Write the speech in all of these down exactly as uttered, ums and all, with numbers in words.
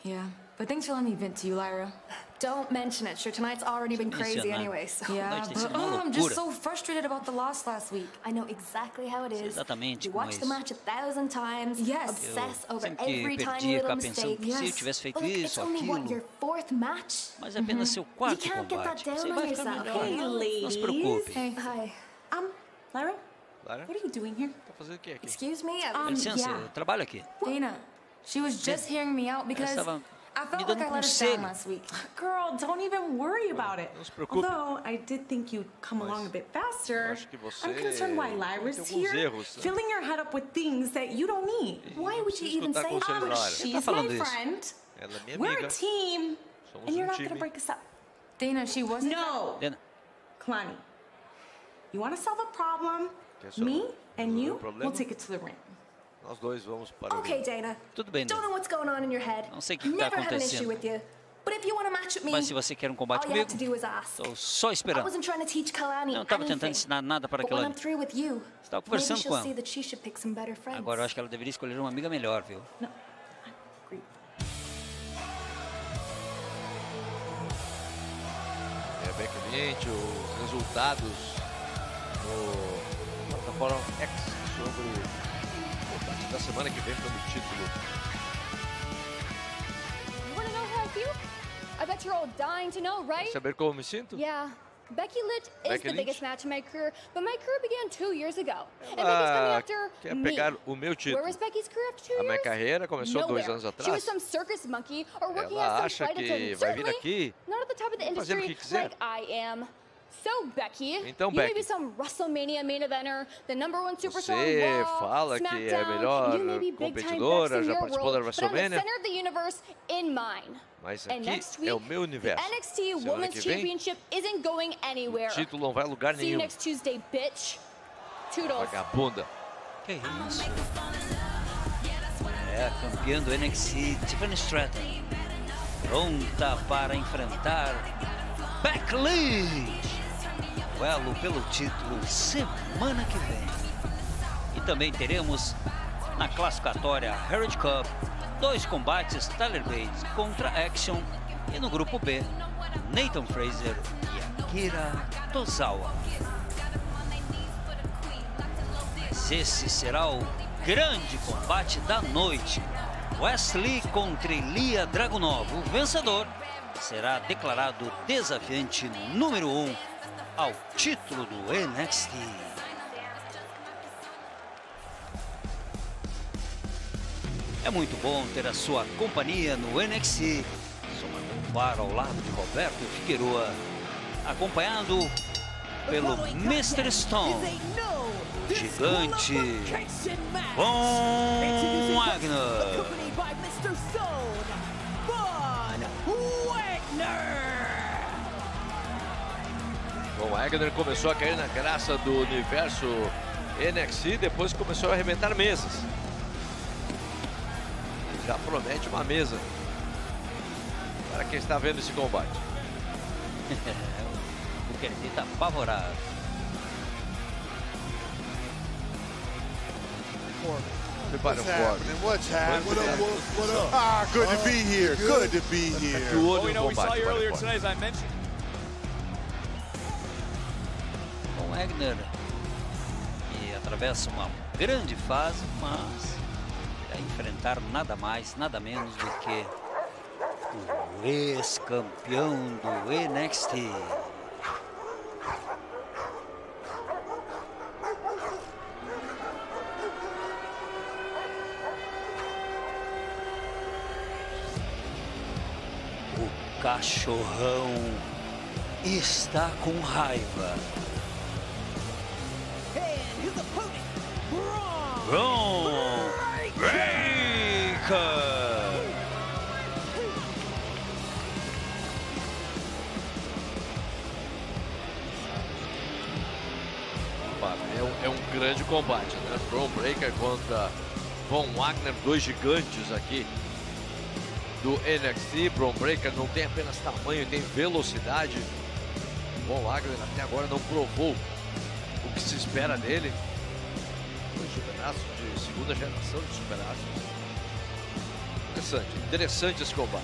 Yeah, but thanks for letting me vent to you, Lyra. Don't mention it. Sure, tonight's already been crazy anyway, so... Yeah, but oh, I'm just so frustrated about the loss last week. I know exactly how it is. Exatamente you watch the match a thousand times, yes. obsess over sempre every tiny little mistake. Pensando, se eu tivesse feito but look, isso, it's only aquilo. What, your fourth match? Mas é apenas seu quarto you can't combate. Get that down Você on vai ficar yourself. melhor. Hey, ladies. Não se preocupe. Hey. Hi. Um, Lyra? Lyra? What are you doing here? Tá fazendo o que aqui? Excuse me? Dá Um, licença, yeah. eu trabalho aqui. Dana, she was just hearing me out because I felt like I let us down last week. Girl, don't even worry about it. Não se preocupe. Although I did think you'd come Mas along a bit faster. acho que você I'm concerned why Lyra's tem alguns here, erros. filling your head up with things that you don't need. Why would you even say conselhos da that? Lyra. She's tá falando my isso? friend. Ela é minha We're amiga. a team, Somos and you're um not time. gonna break us up. Dana, she wasn't. No, Dana, Kalani. You want to solve a problem? Quer só Me and resolver you um problema? will take it to the ring. Nós dois vamos para o Okay, ringue. Dana. tudo bem, Don't Dana. know what's going on in your head. Não sei o que está Never had an issue acontecendo. with you. But if you want to match with me, Mas se você quer um combate all you have comigo, to do is ask. estou só I esperando. wasn't trying to teach Kalani Não estava tentando anything. ensinar nada para But when I'm Kalani. through with you, Estava maybe conversando she'll com ela. see that she should pick some better friends. Agora eu acho que ela deveria escolher uma amiga melhor, viu? No, agree. É bem cliente, os resultados no plataforma X sobre o combate da semana que vem pelo título. You want to know how I feel? I bet you're all dying to know, right? Quer saber como me sinto? Yeah. Becky Lynch is Becky the Lynch? biggest match in my career, but my career began two years ago. And Becky's Ela coming after quer me. pegar o meu título. Where was Becky's career after two A minha years? carreira começou dois Nowhere. anos atrás. She was some circus monkey or working Ela as some acha flight que attendant. vai vir Certainly aqui not at the top of the fazendo o industry que quiser. like I am. So, Becky, Então, you may Becky, be some WrestleMania main eventer, the number one superstar você on Raw, fala que é a SmackDown, melhor you may be big time competidora, Bex in já your participou da world, but I'm the WrestleMania. center of the universe in mine. Mas And aqui next week, é o meu universo. the N X T Semana Women's que vem, Championship isn't going anywhere. o título não vai a lugar See you nenhum. next Tuesday, bitch. Toodles. Vagabunda. Que isso? É a campeã do N X T, Tiffany Stratton, pronta para enfrentar Becky Lynch. Duelo pelo título semana que vem. E também teremos na classificatória Heritage Cup dois combates: Tyler Bates contra Action, e no grupo B, Nathan Fraser e Akira Tozawa. Mas esse será o grande combate da noite. Wesley contra Ilya Dragunov. O vencedor será declarado desafiante número um ao título do N X T. É muito bom ter a sua companhia no N X T. Somar ao lado de Roberto Figueroa, acompanhado pelo mister Stone, gigante Von Wagner. Von Wagner começou a cair na graça do universo N X T, depois começou a arrebentar mesas. Já promete uma mesa para quem está vendo esse combate. O Kennedy está apavorado. Prepara o What's corte. happening? What's happening? What up, What up? Ah, good to be here. Good to be Aqui here. o olho Well, we no know we saw combate. you para earlier fora. tonight, as I mentioned. Von Wagner, que atravessa uma grande fase, mas irá enfrentar nada mais, nada menos do que o ex-campeão do N X T. O cachorrão está com raiva. Braun Breaker! É um, é um grande combate, né? Braun Breaker contra Von Wagner, dois gigantes aqui do N X T. Braun Breaker não tem apenas tamanho, tem velocidade. Von Wagner até agora não provou o que se espera dele. Dois superaços de segunda geração de superaços. interessante, interessante esse combate.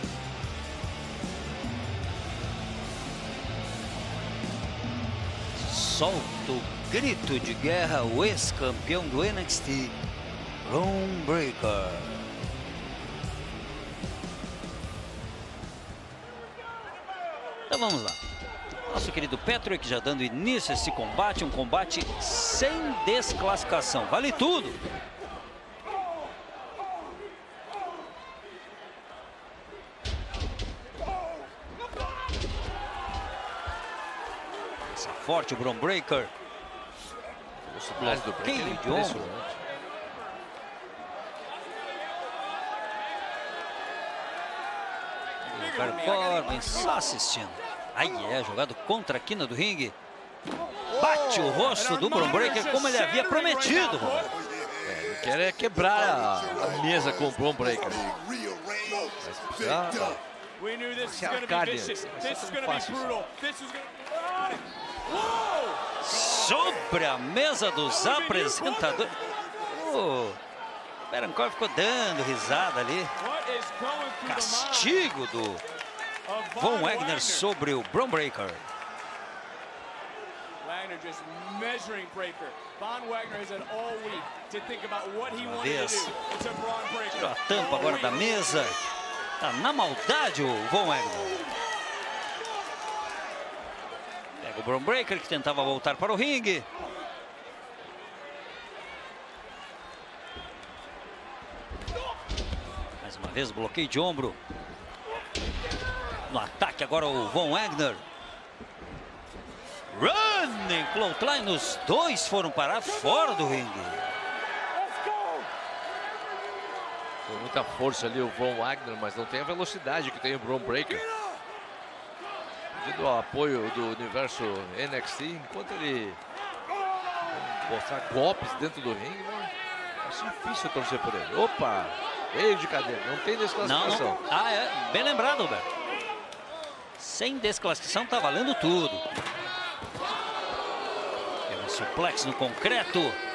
Solta o grito de guerra, o ex-campeão do N X T, Bron Breakker. Então vamos lá. Nosso querido Patrick já dando início a esse combate, um combate sem desclassificação, vale tudo. Essa forte o Bron Breakker. Bloqueio de ombro. Corbin só assistindo. Aí é, jogado contra a quina do ringue. Bate o rosto do Bron Breakker como ele havia prometido, Roberto. É, ele quer quebrar a, a mesa com o Bron Breakker. Se a carne, sobre a mesa dos apresentadores. O Baron Corbin ficou dando risada ali. Castigo do Von Wagner sobre o Bron Breakker. Wagner just measuring Breakker. Von Wagner has had all week to think about what he Uma wanted vez. to do to Bron Breakker. Tirou a tampa agora da mesa. Tá na maldade o Von Wagner. Pega o Bron Breakker que tentava voltar para o ringue. Mais uma vez bloqueio de ombro. No ataque agora o Von Wagner. Running clothesline, os dois foram parar fora do ringue. Com muita força ali o Von Wagner, mas não tem a velocidade que tem o Bron Breakker. Devido ao apoio do universo N X T, enquanto ele mostrar golpes dentro do ringue, né? É difícil torcer por ele. Opa! Veio de cadeira, não tem desclassificação. Não, não. Ah, é. Bem lembrado, Roberto. Sem desclassificação tá valendo tudo. Tem um suplex no concreto.